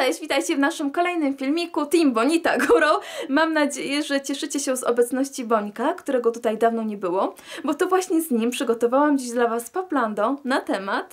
Cześć, witajcie w naszym kolejnym filmiku Team Bonita Górą. Mam nadzieję, że cieszycie się z obecności Bońka, którego tutaj dawno nie było, bo to właśnie z nim przygotowałam dziś dla Was Poplando na temat...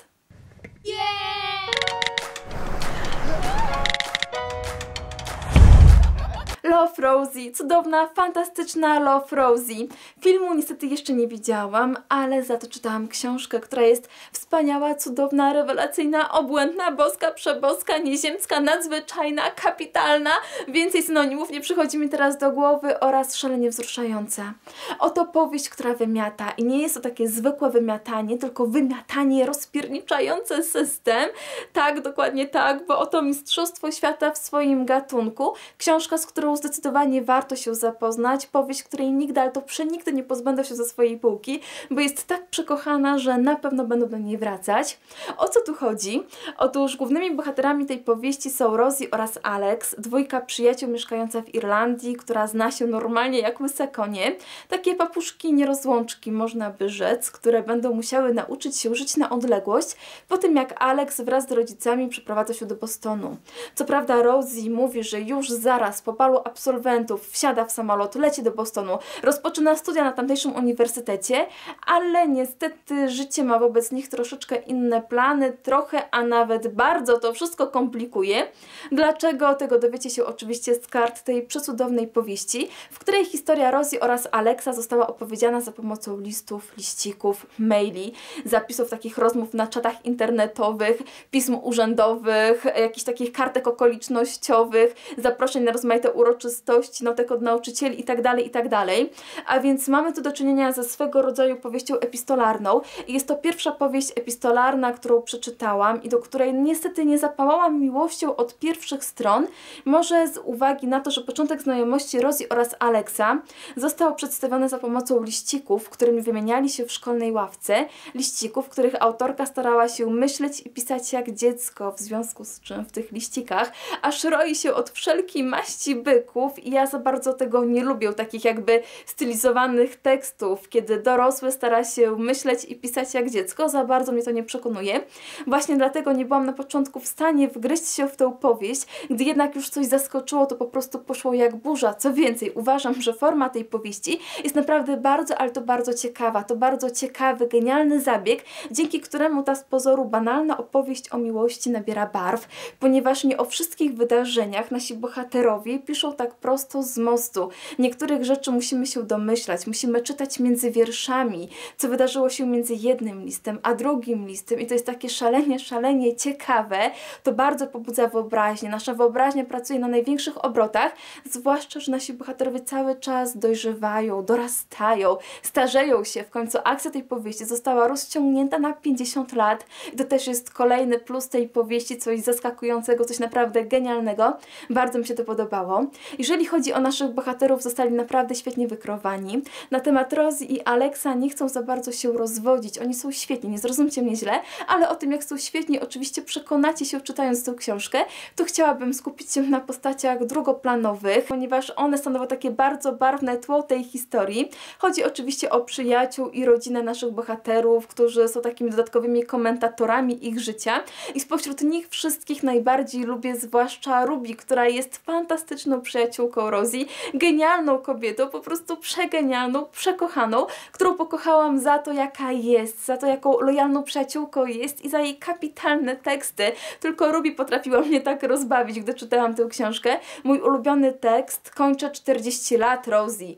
Love Rosie, cudowna, fantastyczna Love Rosie. Filmu niestety jeszcze nie widziałam, ale za to czytałam książkę, która jest wspaniała, cudowna, rewelacyjna, obłędna, boska, przeboska, nieziemska, nadzwyczajna, kapitalna. Więcej synonimów nie przychodzi mi teraz do głowy oraz szalenie wzruszająca. Oto powieść, która wymiata i nie jest to takie zwykłe wymiatanie, tylko wymiatanie rozpierniczające system. Tak, dokładnie tak, bo oto mistrzostwo świata w swoim gatunku. Książka, z którą zdecydowanie warto się zapoznać. Powieść, której nigdy, ale to przenigdy nie pozbędę się ze swojej półki, bo jest tak przekochana, że na pewno będę do niej wracać. O co tu chodzi? Otóż głównymi bohaterami tej powieści są Rosie oraz Alex, dwójka przyjaciół mieszkająca w Irlandii, która zna się normalnie jak łyse konie. Takie papuszki nierozłączki, można by rzec, które będą musiały nauczyć się żyć na odległość po tym, jak Alex wraz z rodzicami przeprowadza się do Bostonu. Co prawda Rosie mówi, że już zaraz po balu absolwentów wsiada w samolot, leci do Bostonu, rozpoczyna studia na tamtejszym uniwersytecie, ale niestety życie ma wobec nich troszeczkę inne plany, trochę, a nawet bardzo to wszystko komplikuje. Dlaczego? Tego dowiecie się oczywiście z kart tej przecudownej powieści, w której historia Rosie oraz Alexa została opowiedziana za pomocą listów, liścików, maili, zapisów takich rozmów na czatach internetowych, pism urzędowych, jakichś takich kartek okolicznościowych, zaproszeń na rozmaite uroczystości, notek od nauczycieli itd., itd. A więc mamy tu do czynienia ze swego rodzaju powieścią epistolarną i jest to pierwsza powieść epistolarna, którą przeczytałam i do której niestety nie zapałałam miłością od pierwszych stron, może z uwagi na to, że początek znajomości Rosie oraz Alexa został przedstawiony za pomocą liścików, którymi wymieniali się w szkolnej ławce, liścików, w których autorka starała się myśleć i pisać jak dziecko, w związku z czym w tych liścikach aż roi się od wszelkiej maści byków i ja za bardzo tego nie lubię, takich jakby stylizowanych tekstów, kiedy dorosły stara się myśleć i pisać jak dziecko, za bardzo mnie to nie przekonuje. Właśnie dlatego nie byłam na początku w stanie wgryźć się w tę powieść, gdy jednak już coś zaskoczyło, to po prostu poszło jak burza. Co więcej, uważam, że forma tej powieści jest naprawdę bardzo, ale to bardzo ciekawa. To bardzo ciekawy, genialny zabieg, dzięki któremu ta z pozoru banalna opowieść o miłości nabiera barw, ponieważ nie o wszystkich wydarzeniach nasi bohaterowie piszą tak prosto z mostu. Niektórych rzeczy musimy się domyślać, musimy czytać między wierszami, co wydarzyło się między jednym listem a drugim listem i to jest takie szalenie ciekawe. To bardzo pobudza wyobraźnię. Nasza wyobraźnia pracuje na największych obrotach, zwłaszcza, że nasi bohaterowie cały czas dojrzewają, dorastają, starzeją się. W końcu akcja tej powieści została rozciągnięta na 50 lat i to też jest kolejny plus tej powieści, coś zaskakującego, coś naprawdę genialnego. Bardzo mi się to podobało. Jeżeli chodzi o naszych bohaterów, zostali naprawdę świetnie wykreowani. Na temat Rosie i Alexa nie chcą za bardzo się rozwodzić. Oni są świetni, nie zrozumcie mnie źle, ale o tym, jak są świetni, oczywiście przekonacie się, czytając tę książkę. Tu chciałabym skupić się na postaciach drugoplanowych, ponieważ one stanowią takie bardzo barwne tło tej historii. Chodzi oczywiście o przyjaciół i rodzinę naszych bohaterów, którzy są takimi dodatkowymi komentatorami ich życia i spośród nich wszystkich najbardziej lubię zwłaszcza Ruby, która jest fantastyczną przyjaciółką Rosie, genialną kobietą, po prostu przegenialną, przekochaną, którą pokochałam za to, jaka jest, za to, jaką lojalną przyjaciółką jest i za jej kapitalne teksty. Tylko Ruby potrafiła mnie tak rozbawić, gdy czytałam tę książkę. Mój ulubiony tekst: kończę 40 lat, Rosie.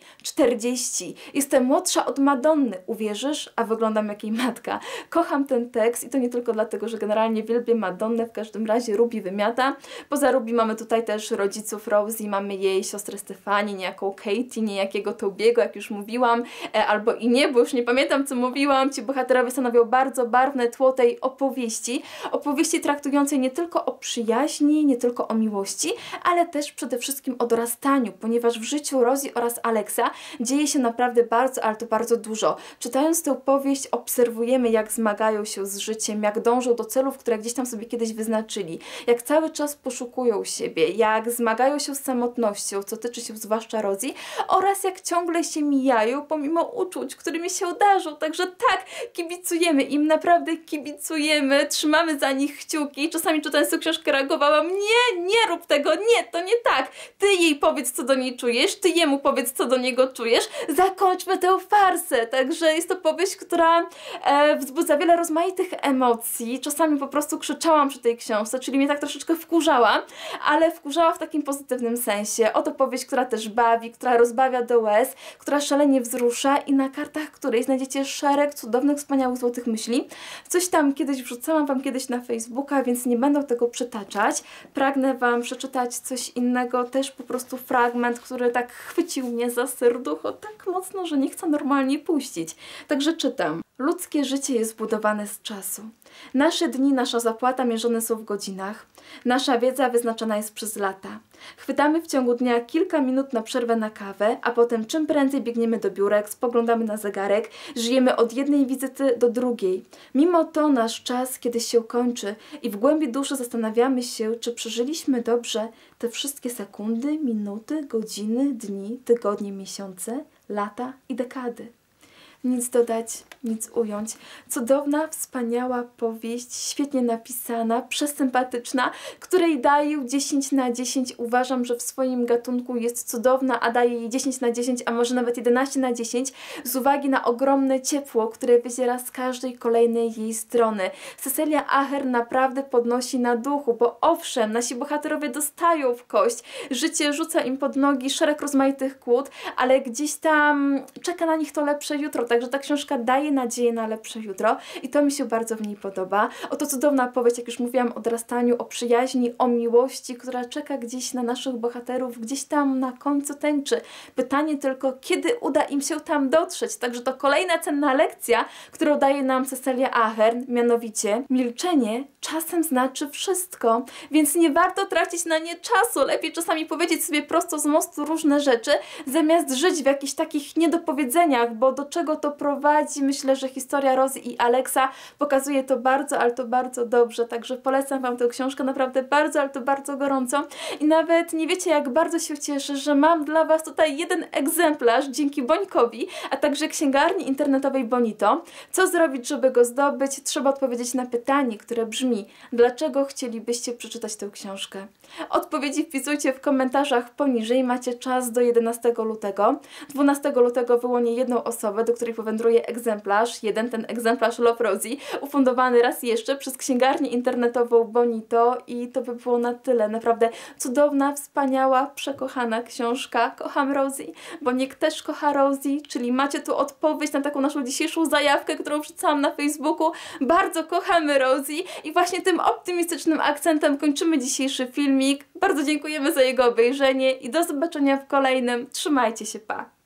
40. Jestem młodsza od Madonny. Uwierzysz? A wyglądam jak jej matka. Kocham ten tekst i to nie tylko dlatego, że generalnie wielbię Madonnę, w każdym razie Ruby wymiata. Poza Ruby mamy tutaj też rodziców Rosie, mamy jej siostrę Stefanię, niejaką Katie, niejakiego Tobiego, jak już mówiłam, albo i nie, bo już nie pamiętam, co mówiłam. Ci bohaterowie stanowią bardzo barwne tło tej opowieści. Opowieści traktującej nie tylko o przyjaźni, nie tylko o miłości, ale też przede wszystkim o dorastaniu, ponieważ w życiu Rosie oraz Alexa dzieje się naprawdę bardzo, ale to bardzo dużo. Czytając tę powieść obserwujemy, jak zmagają się z życiem, jak dążą do celów, które gdzieś tam sobie kiedyś wyznaczyli, jak cały czas poszukują siebie, jak zmagają się z samotnością, samotnością, co tyczy się zwłaszcza Rosie, oraz jak ciągle się mijają pomimo uczuć, którymi się darzą. Także tak, kibicujemy im, naprawdę kibicujemy, trzymamy za nich kciuki. Czasami czytając tę książkę reagowałam, nie rób tego, nie, to nie tak. Ty jej powiedz, co do niej czujesz, ty jemu powiedz, co do niego czujesz. Zakończmy tę farsę. Także jest to powieść, która wzbudza wiele rozmaitych emocji. Czasami po prostu krzyczałam przy tej książce, czyli mnie tak troszeczkę wkurzała, ale wkurzała w takim pozytywnym sensie. Oto powieść, która też bawi, która rozbawia do łez, która szalenie wzrusza i na kartach której znajdziecie szereg cudownych, wspaniałych, złotych myśli. Coś tam kiedyś wrzucałam Wam kiedyś na Facebooka, więc nie będę tego przytaczać. Pragnę Wam przeczytać coś innego, też po prostu fragment, który tak chwycił mnie za serducho tak mocno, że nie chcę normalnie puścić. Także czytam. Ludzkie życie jest zbudowane z czasu. Nasze dni, nasza zapłata mierzone są w godzinach. Nasza wiedza wyznaczona jest przez lata. Chwytamy w ciągu dnia kilka minut na przerwę na kawę, a potem czym prędzej biegniemy do biurek, spoglądamy na zegarek, żyjemy od jednej wizyty do drugiej. Mimo to nasz czas kiedyś się kończy i w głębi duszy zastanawiamy się, czy przeżyliśmy dobrze te wszystkie sekundy, minuty, godziny, dni, tygodnie, miesiące, lata i dekady. Nic dodać, nic ująć. Cudowna, wspaniała powieść, świetnie napisana, przesympatyczna, której daję 10 na 10. Uważam, że w swoim gatunku jest cudowna, a daję jej 10 na 10, a może nawet 11 na 10 z uwagi na ogromne ciepło, które wyziera z każdej kolejnej jej strony. Cecelia Ahern naprawdę podnosi na duchu, bo owszem, nasi bohaterowie dostają w kość, życie rzuca im pod nogi szereg rozmaitych kłód, ale gdzieś tam czeka na nich to lepsze jutro. Także ta książka daje nadzieję na lepsze jutro i to mi się bardzo w niej podoba. Oto cudowna powieść, jak już mówiłam, o odrastaniu, o przyjaźni, o miłości, która czeka gdzieś na naszych bohaterów, gdzieś tam na końcu tęczy. Pytanie tylko, kiedy uda im się tam dotrzeć. Także to kolejna cenna lekcja, którą daje nam Cecelia Ahern, mianowicie milczenie czasem znaczy wszystko, więc nie warto tracić na nie czasu. Lepiej czasami powiedzieć sobie prosto z mostu różne rzeczy, zamiast żyć w jakichś takich niedopowiedzeniach, bo do czego to prowadzi? Myślę, że historia Rosie i Alexa pokazuje to bardzo, ale to bardzo dobrze, także polecam Wam tę książkę naprawdę bardzo, ale to bardzo gorąco i nawet nie wiecie, jak bardzo się cieszę, że mam dla Was tutaj jeden egzemplarz dzięki Bońkowi, a także księgarni internetowej Bonito. Co zrobić, żeby go zdobyć? Trzeba odpowiedzieć na pytanie, które brzmi: dlaczego chcielibyście przeczytać tę książkę? Odpowiedzi wpisujcie w komentarzach poniżej, macie czas do 11 lutego. 12 lutego wyłonię jedną osobę, do której powędruje egzemplarz, ten egzemplarz Love Rosie, ufundowany raz jeszcze przez księgarnię internetową Bonito i to by było na tyle. Naprawdę cudowna, wspaniała, przekochana książka. Kocham Rosie, Boniek też kocha Rosie, czyli macie tu odpowiedź na taką naszą dzisiejszą zajawkę, którą wrzucałam na Facebooku. Bardzo kochamy Rosie i właśnie tym optymistycznym akcentem kończymy dzisiejszy filmik. Bardzo dziękujemy za jego obejrzenie i do zobaczenia w kolejnym. Trzymajcie się, pa!